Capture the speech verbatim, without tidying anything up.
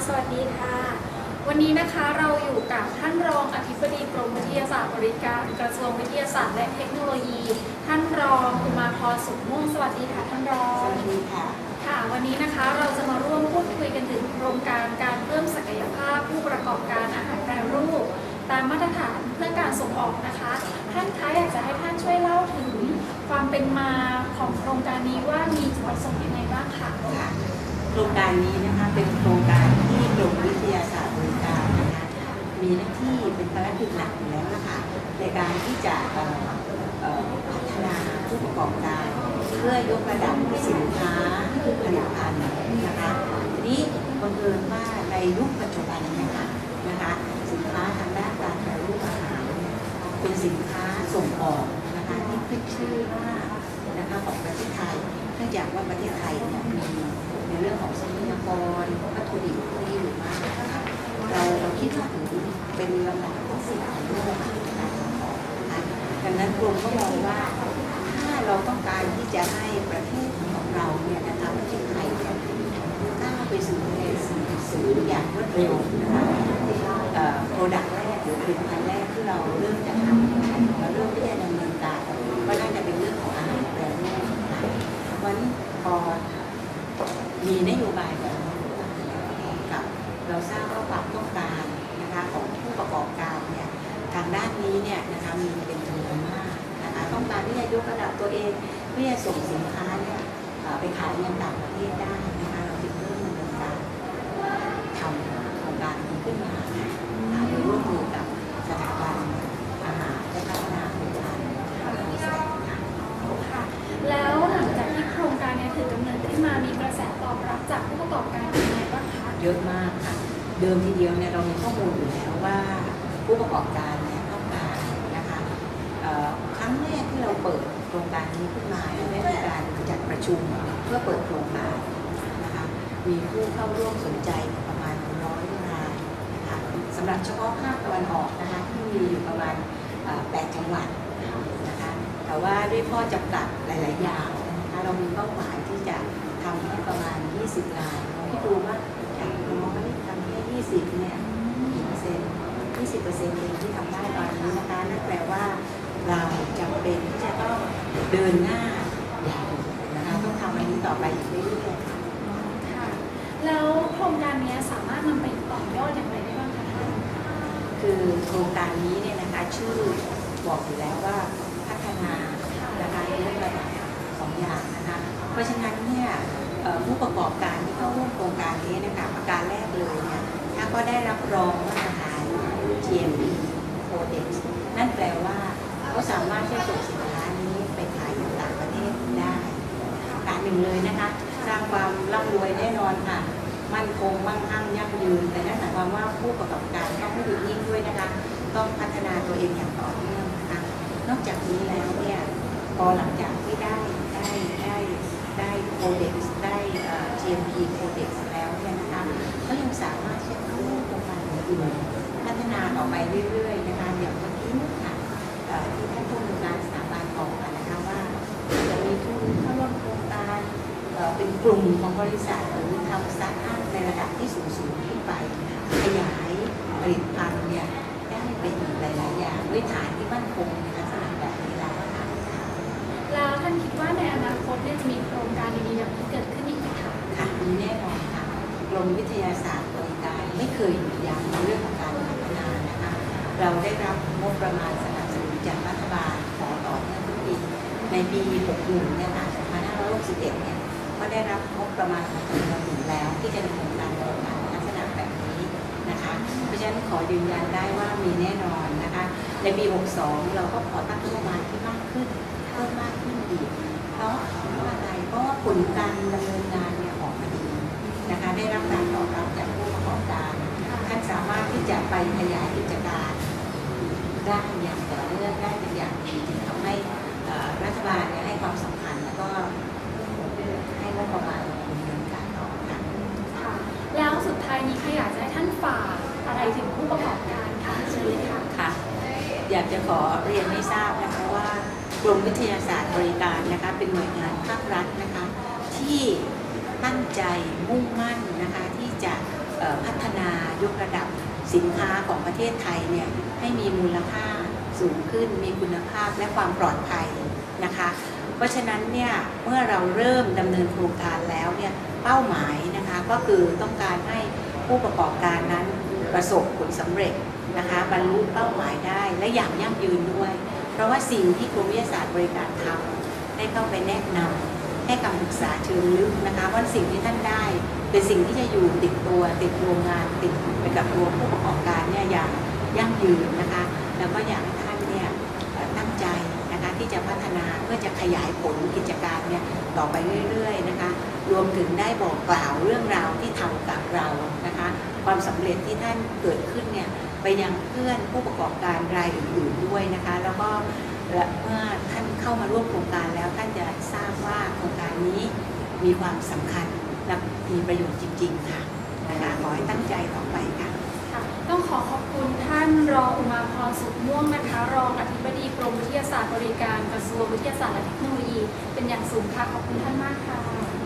สวัสดีค่ะวันนี้นะคะเราอยู่กับท่านรองอธิบดีกรมวิทยาศาสตร์บริการกระทรวงวิทยาศาสตร์และเทคโนโลยีท่านรองอุมาพรสุขม่วงสวัสดีค่ะท่านรองสวัสดีค่ะค่ะวันนี้นะคะเราจะมาร่วมพูดคุยกันถึงโครงการการเพิ่มศักยภาพผู้ประกอบการอาหารแปรรูปตามมาตรฐานเพื่อการส่งออกนะคะท่านคะอยากจะให้ท่านช่วยเล่าถึงความเป็นมาของโครงการนี้ว่ามีจุดประสงค์ยังไงบ้างคะโครงการนี้นะคะเป็นโครงการที่กรมวิทยาศาสตร์บริการนะคะมีหน้าที่เป็นภารกิจหลักอยู่แล้วนะคะในการที่จะพัฒนาผู้ประกอบการเพื่อยกระดับสินค้าผลิตภัณฑ์นะคะทีนี้บังเอิญว่าในยุคปัจจุบันนะคะนะคะสินค้าทางด้านการแปรรูปอาหารเป็นสินค้าส่งออกนะคะที่ขึ้นชื่อมากนะคะของประเทศไทยเนื่องจากว่าประเทศไทยเนี่ยมีในเรื่องของทรัพยากรวัตถุดิบที่อยู่มากนะคะเราเราคิดว่าถึงเป็นลำดับที่สี่ของโลกการส่งออกนะคะดังนั้นกรมก็มองว่าถ้าเราต้องการที่จะให้ประเทศของเราเนี่ยนะคะประเทศไทยเนี่ยก้าวไปสู่ในสิ่งสู่อย่างรวดเร็วนะคะโปรดักต์แรกหรือผลิตภัณฑ์แรกที่เราเริ่มจะทำเราเริ่มที่จะดำเนินการก็น่าจะเป็นเรื่องของอาหารแปรรูปนะคะวันพอมีนโยบายแบบนี้กับเราทราบว่าความต้องการนะคะของผู้ประกอบการเนี่ยทางด้านนี้เนี่ยนะคะมีเป็นจำนวนมากนะคะต้องการที่จะยกระดับตัวเองเพื่อจะส่งสินค้าเนี่ยไปขายยังต่างประเทศได้นะคะเราจึงเริ่มดำเนินการทำโครงการนี้ขึ้นมาโดยร่วมมือกับสถาบันอาหารและพัฒนาผลิตภัณฑ์ค่ะแล้วหลังจากที่โครงการนี้ถือกำเนิดขึ้นมามีกระแสตอบรับจากผู้ประกอบการเป็นไงบ้างคะเยอะมากค่ะเดิมทีเดียวเนี่ยเรามีข้อมูลอยู่แล้วว่าผู้ประกอบการเนี่ยต้องการนะคะครั้งแรกที่เราเปิดโครงการนี้ขึ้นมาได้มีการจัดประชุมเพื่อเปิดโครงการนะคะมีผู้เข้าร่วมสนใจประมาณร้อยรายนะคะสำหรับเฉพาะภาคตะวันออกนะคะที่มีอยู่ประมาณแปดจังหวัดนะคะแต่ว่าด้วยข้อจำกัดหลายๆอย่างนะคะเรามีเป้าหมายที่จะทำให้ประมาณยี่สิบรายที่ดูว่าจากน้อยทำแค่ยี่สิบเนี่ยกี่เปอร์เซ็นต์ยี่สิบเปอร์เซ็นต์เองที่ทำได้ตอนนี้นะคะนั่นแปลว่าเราจำเป็นที่จะต้องเดินหน้าอย่างนะคะต้องทำอันนี้ต่อไปอีกเรื่อยๆค่ะแล้วโครงการนี้สามารถนำไปต่อยอดอย่างไรได้บ้างคะท่านคือโครงการนี้เนี่ยนะคะชื่อบอกอยู่แล้วว่าพัฒนานะคะในเรื่องระดับสองอย่างนะคะเพราะฉะนั้นเนี่ยผู้ประกอบการที่เข้าร่วมโครงการนี้นะคะประการแรกเลยเนี่ยถ้าก็ได้รับรองมาตรฐาน จี เอ็ม พี Codex นั่นแปลว่าเขาสามารถที่จะส่งสินค้านี้ไปขายในต่างประเทศได้การหนึ่งเลยนะคะสร้างความร่ำรวยแน่นอนค่ะมั่นคงมั่งคั่งยั่งยืนแต่นั่นหมายความว่าผู้ประกอบการต้องไม่หยุดนิ่งด้วยนะคะต้องพัฒนาตัวเองอย่างต่อเนื่องนะคะนอกจากนี้แล้วเนี่ยพอหลังจากที่ได้ได้ได้ได้โคเด็กซ์ได้ จี เอ็ม พี โคเด็กซ์แล้วเนี่ยนะคะก็ยังสามารถเชื่อมโยงโครงการอื่นพัฒนาต่อไปเรื่อยๆนะคะอย่างเมื่อกี้ค่ะที่ท่านผู้อำนวยการสถาบันบอกนะคะว่าจะมีทุนเข้าร่วมโครงการเป็นกลุ่มของบริษัทหรือทำสตาร์ทอัพในระดับที่สูงสูงขึ้นไปขยายผลิตภัณฑ์เนี่ยได้เป็นอีกหลายๆอย่างด้วยฐานที่มั่นคงในลักษณะแบบนี้แล้วค่ะแล้วท่านคิดว่าในอนาคตจะมีโครงการดีๆแบบนี้เกิดขึ้นอีกไหมคะค่ะมีแน่นอนค่ะกรมวิทยาศาสตร์บริการไม่เคยหยุดยั้งในเรื่องของการพัฒนานะคะเราได้รับงบประมาณสนับสนุนจากรัฐบาลขอต่อเนื่องทุกปีในปีหกสิบเอ็ดเนี่ยค่ะสองพันห้าร้อยหกสิบเอ็ดเนี่ยก็ได้รับงบประมาณของกรมถึงแล้วที่จะดำเนินการโครงการลักษณะแบบนี้นะคะเพราะฉะนั้นขอยืนยันได้ว่ามีแน่นอนนะคะในปีหกสิบสองเราก็ขอตั้งงบประมาณที่มากขึ้นเพิ่มมากขึ้นอีกเพราะอะไรเพราะว่าผลการดำเนินงานเนี่ยออกมาดีนะคะได้รับการตอบรับจากผู้ประกอบการท่านสามารถที่จะไปขยายกิจการได้อย่างต่อเนื่องได้เป็นอย่างดีจึงทำให้รัฐบาลเนี่ยให้ความสำคัญแล้วก็ให้งบประมาณดำเนินการต่อค่ะแล้วสุดท้ายนี้ใครอยากจะให้ท่านฝากอะไรถึงผู้ประกอบการคะเชิญเลยค่ะค่ะอยากจะขอเรียนให้ทราบนะคะว่ากรมวิทยาศาสตร์บริการนะคะเป็นหน่วยงานภาครัฐนะคะที่ตั้งใจมุ่งมั่นนะคะที่จะพัฒสินค้าของประเทศไทยเนี่ยให้มีมูลค่าสูงขึ้นมีคุณภาพและความปลอดภัยนะคะเพราะฉะนั้นเนี่ยเมื่อเราเริ่มดำเนินโครงการแล้วเนี่ยเป้าหมายนะคะก็คือต้องการให้ผู้ประกอบการนั้นประสบผลสำเร็จนะคะบรรลุเป้าหมายได้และอย่างยั่งยืนด้วยเพราะว่าสิ่งที่กรมวิทยาศาสตร์บริการทำได้เข้าไปแนะนำให้คำปรึกษาเชิงลึกนะคะว่าสิ่งที่ท่านได้เป็นสิ่งที่จะอยู่ติดตัวติดโรงงานติดไปกับตัวผู้ประกอบการเนี่ยอย่างยั่งยืนนะคะแล้วก็อยากให้ท่านเนี่ยตั้งใจนะคะที่จะพัฒนาเพื่อจะขยายผลกิจการเนี่ยต่อไปเรื่อยๆนะคะรวมถึงได้บอกกล่าวเรื่องราวที่ทำกับเรานะคะความสำเร็จที่ท่านเกิดขึ้นเนี่ยไปยังเพื่อนผู้ประกอบการรายอื่นๆด้วยนะคะแล้วก็เมื่อท่านเข้ามาร่วมโครงการแล้วท่านจะทราบว่าโครงการนี้มีความสำคัญและมีประโยชน์จริงๆค่ะนะคะขอให้ตั้งใจต่อไปค่ะต้องขอขอบคุณท่านรองอุมาพรสุขม่วงนะคะรองอธิบดีกรมวิทยาศาสตร์บริการกระทรวงวิทยาศาสตร์และเทคโนโลยีเป็นอย่างสูงค่ะขอบคุณท่านมากค่ะ